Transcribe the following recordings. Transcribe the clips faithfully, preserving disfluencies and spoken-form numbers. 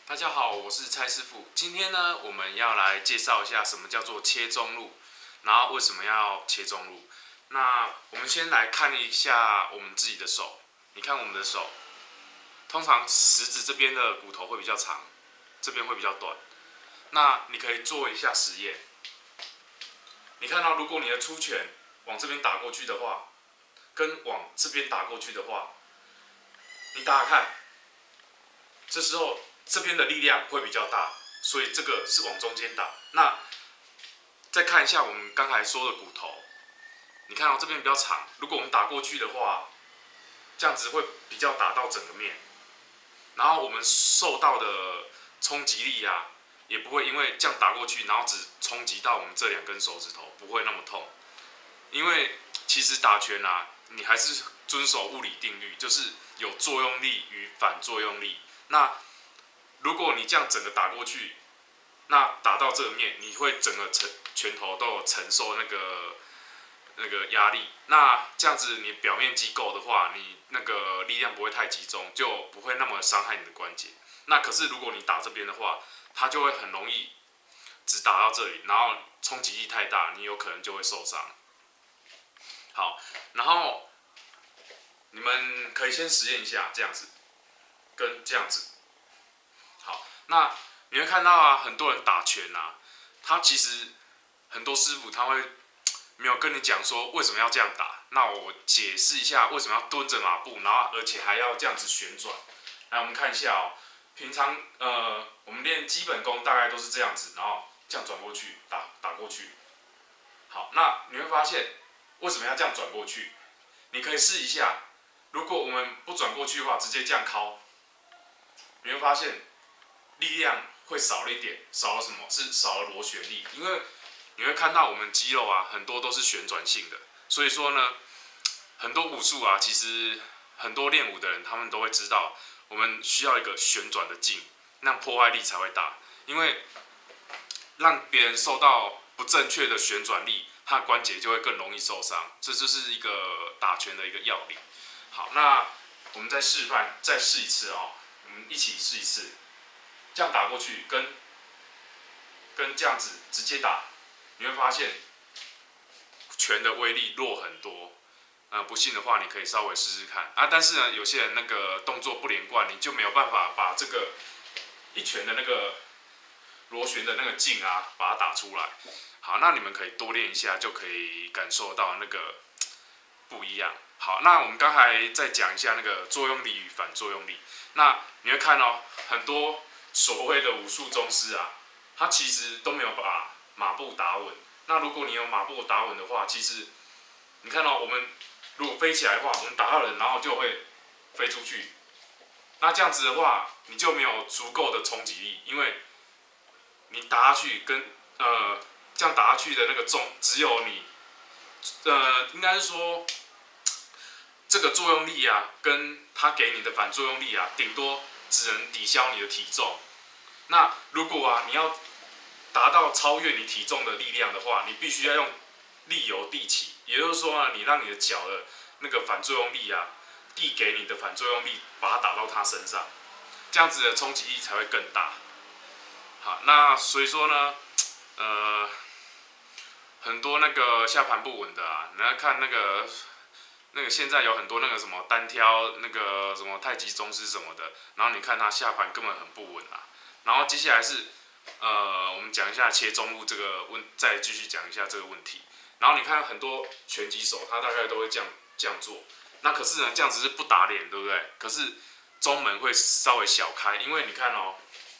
大家好，我是蔡师傅。今天呢，我们要来介绍一下什么叫做切中路，然后为什么要切中路。那我们先来看一下我们自己的手。你看我们的手，通常食指这边的骨头会比较长，这边会比较短。那你可以做一下实验。你看到，如果你的出拳往这边打过去的话，跟往这边打过去的话，你打打看，这时候这边的力量会比较大，所以这个是往中间打。那再看一下我们刚才说的骨头，你看到这边比较长，如果我们打过去的话，这样子会比较打到整个面，然后我们受到的冲击力啊，也不会因为这样打过去，然后只冲击到我们这两根手指头，不会那么痛。因为其实打拳啊，你还是遵守物理定律，就是有作用力与反作用力。那如果你这样整个打过去，那打到这个面，你会整个承拳头都有承受那个那个压力。那这样子你表面积够的话，你那个力量不会太集中，就不会那么伤害你的关节。那可是如果你打这边的话，它就会很容易只打到这里，然后冲击力太大，你有可能就会受伤。好，然后你们可以先实验一下这样子，跟这样子。好，那你会看到啊，很多人打拳啊，他其实很多师傅他会没有跟你讲说为什么要这样打。那我解释一下为什么要蹲着马步，然后而且还要这样子旋转。来，我们看一下哦，平常呃我们练基本功大概都是这样子，然后这样转过去，打打过去。好，那你会发现为什么要这样转过去？你可以试一下，如果我们不转过去的话，直接这样敲，你会发现力量会少了一点，少了什么？是少了螺旋力。因为你会看到我们肌肉啊，很多都是旋转性的，所以说呢，很多武术啊，其实很多练武的人他们都会知道，我们需要一个旋转的劲，那样破坏力才会大。因为让别人受到不正确的旋转力，他的关节就会更容易受伤。这就是一个打拳的一个要领。好，那我们再示范，再试一次哦，我们一起试一次。这样打过去，跟跟这样子直接打，你会发现拳的威力弱很多。呃，不信的话，你可以稍微试试看啊。但是呢，有些人那个动作不连贯，你就没有办法把这个一拳的那个螺旋的那个劲啊，把它打出来。好，那你们可以多练一下，就可以感受到那个不一样。好，那我们刚才再讲一下那个作用力与反作用力。那你会看到很多所谓的武术宗师啊，他其实都没有把马步打稳。那如果你有马步打稳的话，其实你看到我们如果飞起来的话，我们打到人，然后就会飞出去。那这样子的话，你就没有足够的冲击力，因为你打下去跟呃这样打下去的那个重，只有你呃应该是说这个作用力啊，跟它给你的反作用力啊，顶多只能抵消你的体重。那如果啊你要达到超越你体重的力量的话，你必须要用力由地起，也就是说呢，你让你的脚的那个反作用力啊，递给你的反作用力，把它打到它身上，这样子的冲击力才会更大。好，那所以说呢，呃，很多那个下盘不稳的啊，你要看那个那个现在有很多那个什么单挑那个什么太极宗师什么的，然后你看他下盘根本很不稳啊。然后接下来是呃，我们讲一下切中路这个问，再继续讲一下这个问题。然后你看很多拳击手，他大概都会这样这样做。那可是呢，这样子是不打脸，对不对？可是中门会稍微小开，因为你看哦，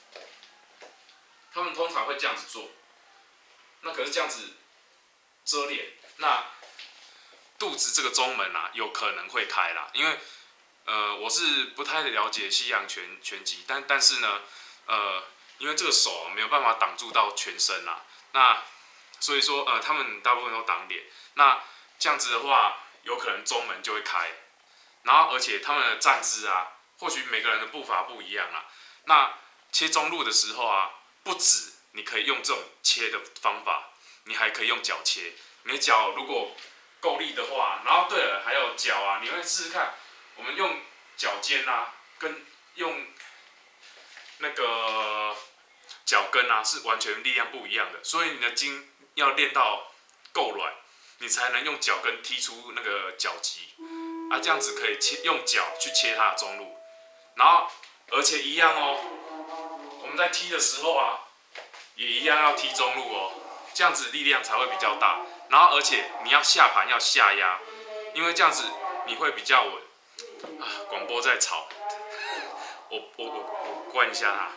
他们通常会这样子做。那可是这样子遮脸，那肚子这个中门啊，有可能会开啦。因为呃，我是不太了解西洋拳拳击，但但是呢，呃，因为这个手、啊、没有办法挡住到全身啦，那所以说呃，他们大部分都挡脸。那这样子的话，有可能中门就会开。然后而且他们的站姿啊，或许每个人的步伐不一样啊。那切中路的时候啊，不止你可以用这种切的方法，你还可以用脚切。你的脚如果够力的话，然后对了，还有脚啊，你会试试看，我们用脚尖啊，跟用那个脚跟啊是完全力量不一样的，所以你的筋要练到够软，你才能用脚跟踢出那个脚击，啊，这样子可以切用脚去切它的中路，然后而且一样哦，我们在踢的时候啊，也一样要踢中路哦，这样子力量才会比较大，然后而且你要下盘要下压，因为这样子你会比较稳。啊，广播在吵，我我我我关一下它。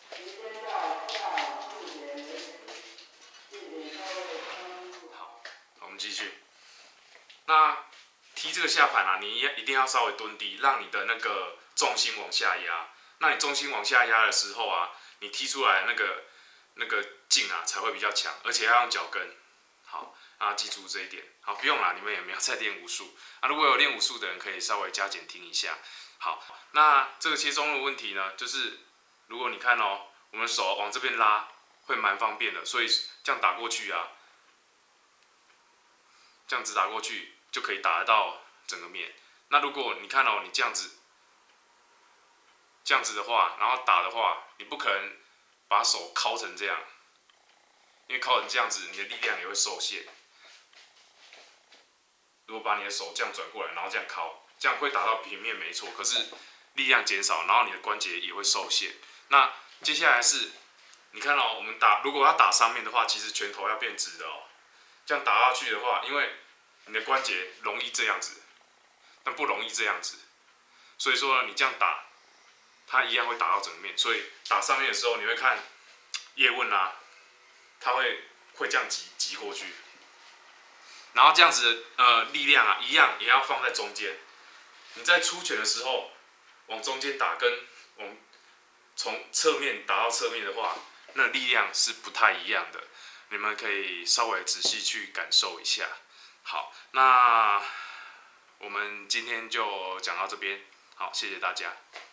好，我们继续。那踢这个下盘啊，你一定要稍微蹲低，让你的那个重心往下压。那你重心往下压的时候啊，你踢出来那个那个劲啊才会比较强，而且要用脚跟。好，啊，记住这一点。好，不用啦，你们也没有在练武术啊。如果有练武术的人，可以稍微加减听一下。好，那这个切中路的问题呢，就是如果你看哦，我们手往这边拉，会蛮方便的，所以这样打过去啊，这样子打过去就可以打得到整个面。那如果你看哦，你这样子，这样子的话，然后打的话，你不可能把手敲成这样，因为敲成这样子，你的力量也会受限。如果把你的手这样转过来，然后这样敲，这样会打到平面没错，可是力量减少，然后你的关节也会受限。那接下来是，你看哦，我们打如果要打上面的话，其实拳头要变直的哦。这样打下去的话，因为你的关节容易这样子，但不容易这样子，所以说呢，你这样打，它一样会打到整个面。所以打上面的时候，你会看叶问啊，他会会这样挤挤过去。然后这样子的呃力量啊，一样也要放在中间。你在出拳的时候，往中间打，跟往从侧面打到侧面的话，那力量是不太一样的。你们可以稍微仔细去感受一下。好，那我们今天就讲到这边。好，谢谢大家。